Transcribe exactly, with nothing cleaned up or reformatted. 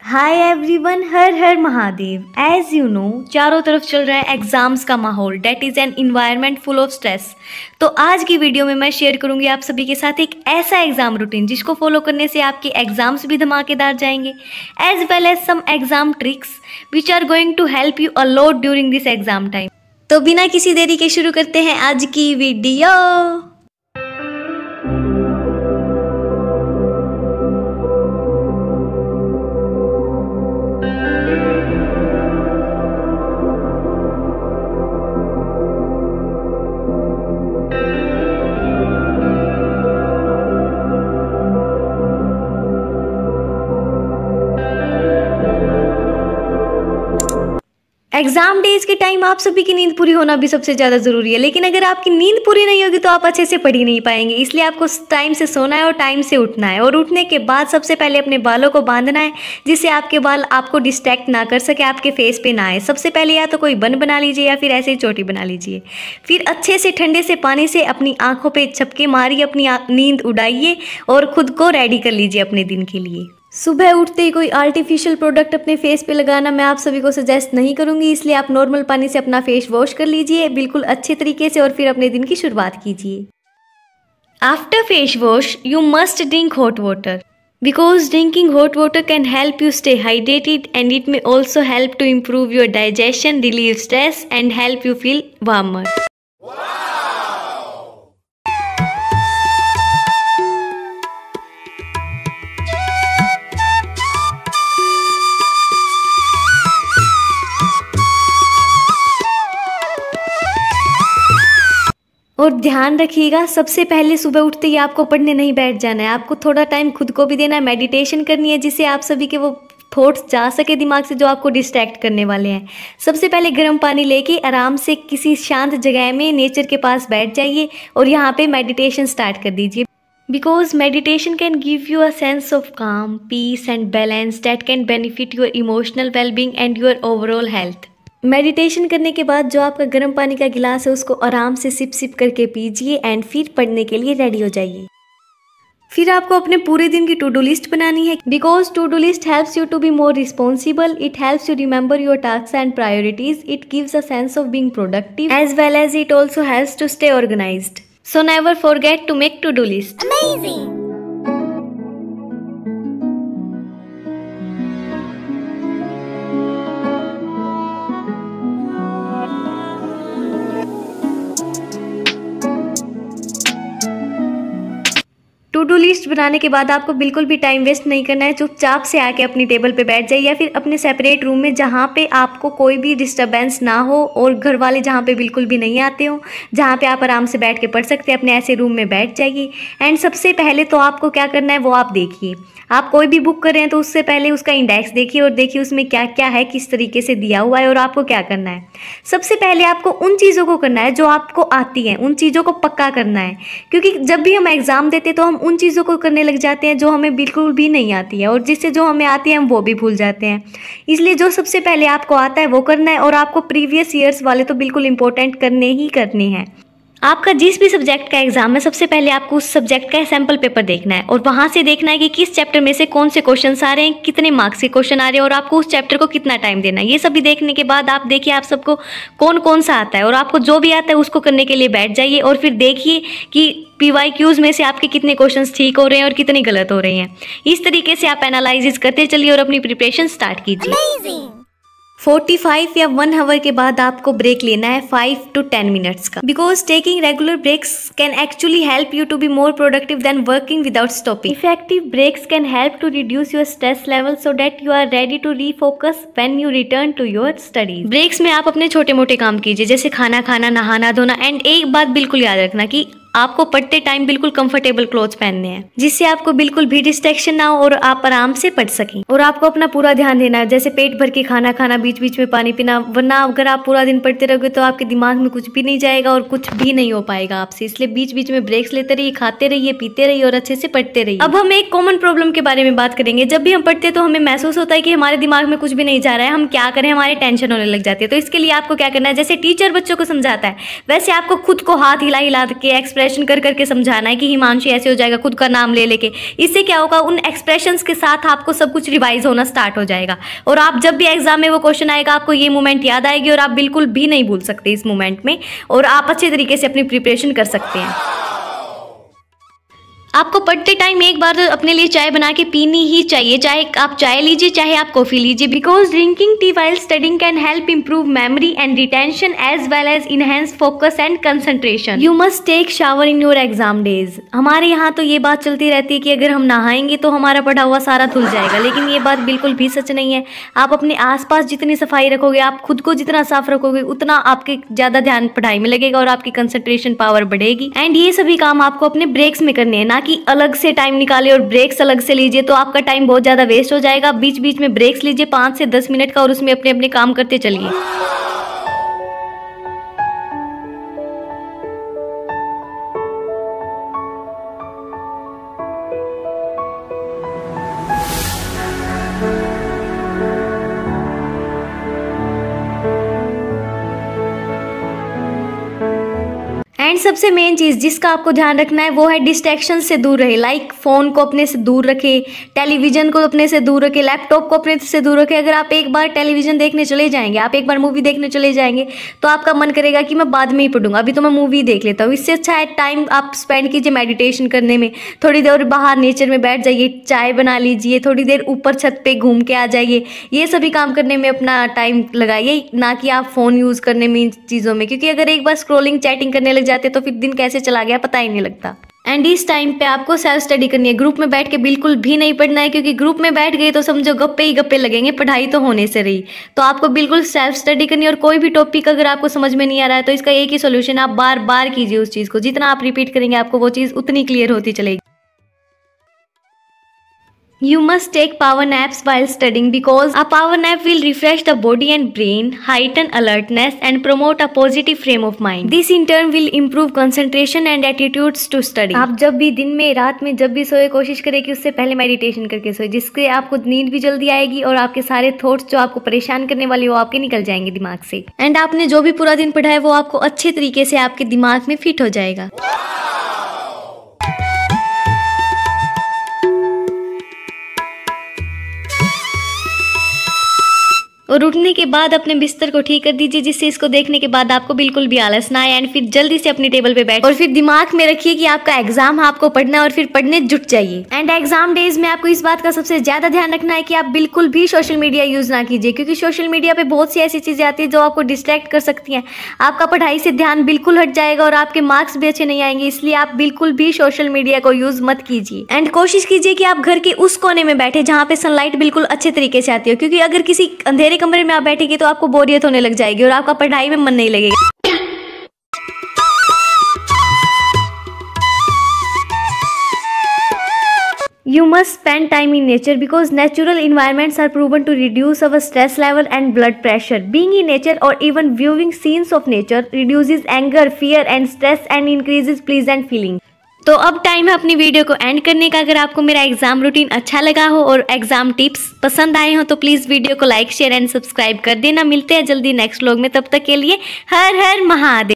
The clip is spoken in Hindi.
हाय एवरीवन, हर हर महादेव। एज यू नो, चारों तरफ चल रहा है एग्जाम्स का माहौल, that is an environment full of stress. तो आज की वीडियो में मैं शेयर करूंगी आप सभी के साथ एक ऐसा एग्जाम रूटीन जिसको फॉलो करने से आपके एग्जाम्स भी धमाकेदार जाएंगे, as well as some exam tricks which are going to help you a lot during this exam time. तो बिना किसी देरी के शुरू करते हैं आज की वीडियो। एग्जाम डेज के टाइम आप सभी की नींद पूरी होना भी सबसे ज़्यादा ज़रूरी है, लेकिन अगर आपकी नींद पूरी नहीं होगी तो आप अच्छे से पढ़ ही नहीं पाएंगे। इसलिए आपको टाइम से सोना है और टाइम से उठना है, और उठने के बाद सबसे पहले अपने बालों को बांधना है जिससे आपके बाल आपको डिस्ट्रैक्ट ना कर सके, आपके फेस पे ना आए। सबसे पहले या तो कोई बन बना लीजिए या फिर ऐसे ही चोटी बना लीजिए। फिर अच्छे से ठंडे से पानी से अपनी आँखों पर झपके मारिए, अपनी नींद उड़ाइए और खुद को रेडी कर लीजिए अपने दिन के लिए। सुबह उठते ही कोई आर्टिफिशियल प्रोडक्ट अपने फेस पे लगाना मैं आप सभी को सजेस्ट नहीं करूंगी, इसलिए आप नॉर्मल पानी से अपना फेस वॉश कर लीजिए बिल्कुल अच्छे तरीके से और फिर अपने दिन की शुरुआत कीजिए। After face wash you must drink hot water because drinking hot water can help you stay hydrated and it may also help to improve your digestion, relieve stress and help you feel warmer. और ध्यान रखिएगा, सबसे पहले सुबह उठते ही आपको पढ़ने नहीं बैठ जाना है, आपको थोड़ा टाइम खुद को भी देना है, मेडिटेशन करनी है जिससे आप सभी के वो थॉट्स जा सके दिमाग से जो आपको डिस्ट्रैक्ट करने वाले हैं। सबसे पहले गर्म पानी लेके आराम से किसी शांत जगह में नेचर के पास बैठ जाइए और यहाँ पे मेडिटेशन स्टार्ट कर दीजिए। Because meditation can give you a sense of calm, peace and balance that can benefit your emotional wellbeing and your overall health. Meditation करने के बाद जो आपका गर्म पानी का गिलास है उसको आराम से सिप सिप करके पीजिए एंड फिर पढ़ने के लिए रेडी हो जाइए। फिर आपको अपने पूरे दिन की टू डू लिस्ट बनानी है because to do list helps you to be more responsible, it helps you remember your tasks and priorities, it gives a sense of being productive as well as it also helps to stay organised. So never forget to make to do list. Amazing. To do list बनाने के बाद आपको बिल्कुल भी टाइम वेस्ट नहीं करना है, चुपचाप से आके अपनी टेबल पे बैठ जाइए या फिर अपने सेपरेट रूम में जहाँ पे आपको कोई भी डिस्टरबेंस ना हो और घर वाले जहाँ पे बिल्कुल भी नहीं आते हो, जहाँ पे आप आराम से बैठ के पढ़ सकते हैं, अपने ऐसे रूम में बैठ जाइए। एंड सबसे पहले तो आपको क्या करना है वो आप देखिए। आप कोई भी बुक कर रहे हैं तो उससे पहले उसका इंडेक्स देखिए और देखिए उसमें क्या क्या है, किस तरीके से दिया हुआ है और आपको क्या करना है। सबसे पहले आपको उन चीज़ों को करना है जो आपको आती हैं, उन चीज़ों को पक्का करना है, क्योंकि जब भी हम एग्ज़ाम देते तो हम उन चीज़ों को करने लग जाते हैं जो हमें बिल्कुल भी नहीं आती है, और जिससे जो हमें आती है हम वो भी भूल जाते हैं। इसलिए जो सबसे पहले आपको आता है वो करना है, और आपको प्रीवियस ईयर्स वाले तो बिल्कुल इंपॉर्टेंट करने ही करने हैं। आपका जिस भी सब्जेक्ट का एग्जाम है सबसे पहले आपको उस सब्जेक्ट का सैम्पल पेपर देखना है और वहाँ से देखना है कि किस चैप्टर में से कौन से क्वेश्चंस आ रहे हैं, कितने मार्क्स के क्वेश्चन आ रहे हैं और आपको उस चैप्टर को कितना टाइम देना है। ये सभी देखने के बाद आप देखिए आप सबको कौन कौन सा आता है, और आपको जो भी आता है उसको करने के लिए बैठ जाइए और फिर देखिए कि पी वाई क्यूज़ में से आपके कितने क्वेश्चंस ठीक हो रहे हैं और कितने गलत हो रहे हैं। इस तरीके से आप एनालिसिस करते चलिए और अपनी प्रिपरेशन स्टार्ट कीजिए। पैंतालीस या वन आवर के बाद आपको ब्रेक लेना है फाइव टू टेन मिनट्स का, because taking regular breaks can actually help you to be more productive than working without stopping. Effective breaks can help to reduce your stress level so that you are ready to refocus when you return to your studies. Breaks में आप अपने छोटे मोटे काम कीजिए जैसे खाना खाना, नहाना धोना, एंड एक बात बिल्कुल याद रखना कि आपको पढ़ते टाइम बिल्कुल कंफर्टेबल क्लोथ्स पहनने हैं जिससे आपको बिल्कुल भी डिस्ट्रैक्शन ना हो और आप आराम से पढ़ सकें। और आपको अपना पूरा ध्यान देना है, जैसे पेट भर के खाना खाना, बीच बीच में पानी पीना, वरना अगर आप पूरा दिन पढ़ते रहोगे तो आपके दिमाग में कुछ भी नहीं जाएगा और कुछ भी नहीं हो पाएगा आपसे। इसलिए बीच बीच में ब्रेक्स लेते रहिए, खाते रहिए, पीते रहिए और अच्छे से पढ़ते रहिए। अब हम एक कॉमन प्रॉब्लम के बारे में बात करेंगे। जब भी हम पढ़ते हैं तो हमें महसूस होता है कि हमारे दिमाग में कुछ भी नहीं जा रहा है, हम क्या करें, हमारे टेंशन होने लग जाती है। तो इसके लिए आपको क्या करना है, जैसे टीचर बच्चों को समझाता है वैसे आपको खुद को हाथ हिला हिला के एक्सप्रेस एक्सप्रेशन कर करके समझाना है कि हिमांशी ऐसे हो जाएगा, खुद का नाम ले लेके। इससे क्या होगा, उन एक्सप्रेशंस के साथ आपको सब कुछ रिवाइज होना स्टार्ट हो जाएगा और आप जब भी एग्जाम में वो क्वेश्चन आएगा आपको ये मोमेंट याद आएगी और आप बिल्कुल भी नहीं भूल सकते इस मोमेंट में, और आप अच्छे तरीके से अपनी प्रिपरेशन कर सकते हैं। आपको पढ़ते टाइम एक बार अपने लिए चाय बना के पीनी ही चाहिए, चाहे आप चाय लीजिए चाहे आप कॉफी लीजिए, because drinking tea while studying can help improve memory and retention as well as enhance focus and concentration. You must take shower in your exam days. हमारे यहाँ तो ये बात चलती रहती है कि अगर हम नहाएंगे तो हमारा पढ़ा हुआ सारा धुल जाएगा, लेकिन ये बात बिल्कुल भी सच नहीं है। आप अपने आसपास जितनी सफाई रखोगे, आप खुद को जितना साफ रखोगे, उतना आपके ज्यादा ध्यान पढ़ाई में लगेगा और आपकी कंसंट्रेशन पावर बढ़ेगी। एंड ये सभी काम आपको अपने ब्रेक्स में करने हैं, ना कि अलग से टाइम निकाले और ब्रेक्स अलग से लीजिए, तो आपका टाइम बहुत ज्यादा वेस्ट हो जाएगा। बीच बीच में ब्रेक्स लीजिए पाँच से दस मिनट का और उसमें अपने अपने काम करते चलिए। एंड सबसे मेन चीज़ जिसका आपको ध्यान रखना है वो है डिस्ट्रैक्शन से दूर रहे। लाइक फ़ोन को अपने से दूर रखें, टेलीविज़न को अपने से दूर रखें, लैपटॉप को अपने से दूर रखें। अगर आप एक बार टेलीविज़न देखने चले जाएंगे, आप एक बार मूवी देखने चले जाएंगे, तो आपका मन करेगा कि मैं बाद में ही पढ़ूंगा, अभी तो मैं मूवी देख लेता हूँ। इससे अच्छा है टाइम आप स्पेंड कीजिए मेडिटेशन करने में। थोड़ी देर बाहर नेचर में बैठ जाइए, चाय बना लीजिए, थोड़ी देर ऊपर छत पर घूम के आ जाइए। ये सभी काम करने में अपना टाइम लगाइए, ना कि आप फ़ोन यूज़ करने में, इन चीज़ों में, क्योंकि अगर एक बार स्क्रोलिंग चैटिंग करने लग जाते तो फिर दिन कैसे चला गया पता ही नहीं लगता। एंड इस टाइम पे आपको सेल्फ स्टडी करनी है। ग्रुप में बैठ के बिल्कुल भी नहीं पढ़ना है, क्योंकि ग्रुप में बैठ गए तो समझो गप्पे ही गप्पे लगेंगे, पढ़ाई तो होने से रही। तो आपको बिल्कुल सेल्फ स्टडी करनी है और कोई भी टॉपिक अगर आपको समझ में नहीं आ रहा है तो इसका एक ही सोल्यूशन, आप बार बार कीजिए उस चीज़ को। जितना आप रिपीट करेंगे आपको वो चीज़ उतनी क्लियर होती चलेगी। You must take power naps while studying because a power nap will refresh the body and brain, heighten alertness and promote a positive frame of mind. This in turn will improve concentration and attitudes to study. आप जब भी दिन में, रात में जब भी सोए, कोशिश करें कि उससे पहले मेडिटेशन करके सोए, जिससे आपको नींद भी जल्दी आएगी और आपके सारे थॉट्स जो आपको परेशान करने वाले वो आपके निकल जाएंगे दिमाग से। एंड आपने जो भी पूरा दिन पढ़ा है वो आपको अच्छे तरीके से आपके दिमाग में फिट हो जाएगा। और उठने के बाद अपने बिस्तर को ठीक कर दीजिए, जिससे इसको देखने के बाद आपको बिल्कुल भी आलस ना आए। एंड फिर जल्दी से अपनी टेबल पे बैठ और फिर दिमाग में रखिए कि आपका एग्जाम है, आपको पढ़ना है और फिर पढ़ने जुट जाइए। एंड एग्जाम डेज में आपको इस बात का सबसे ज्यादा ध्यान रखना है कि आप बिल्कुल भी सोशल मीडिया यूज ना कीजिए, क्योंकि सोशल मीडिया पे बहुत सी ऐसी चीजें आती है जो आपको डिस्ट्रैक्ट कर सकती हैं। आपका पढ़ाई से ध्यान बिल्कुल हट जाएगा और आपके मार्क्स भी अच्छे नहीं आएंगे, इसलिए आप बिल्कुल भी सोशल मीडिया को यूज मत कीजिए। एंड कोशिश कीजिए कि आप घर के उस कोने में बैठे जहाँ पे सनलाइट बिल्कुल अच्छे तरीके से आती हो, क्योंकि अगर किसी अंधेरे कमरे में आप बैठेंगे तो आपको बोरियत होने लग जाएगी और आपका पढ़ाई में मन नहीं लगेगा। You must spend time in nature because natural environments are proven to reduce our stress level and blood pressure. Being in nature or even viewing scenes of nature reduces anger, fear and stress and increases pleasant feelings. तो अब टाइम है अपनी वीडियो को एंड करने का। अगर आपको मेरा एग्जाम रूटीन अच्छा लगा हो और एग्जाम टिप्स पसंद आए हो तो प्लीज़ वीडियो को लाइक शेयर एंड सब्सक्राइब कर देना। मिलते हैं जल्दी नेक्स्ट व्लॉग में, तब तक के लिए हर हर महादेव।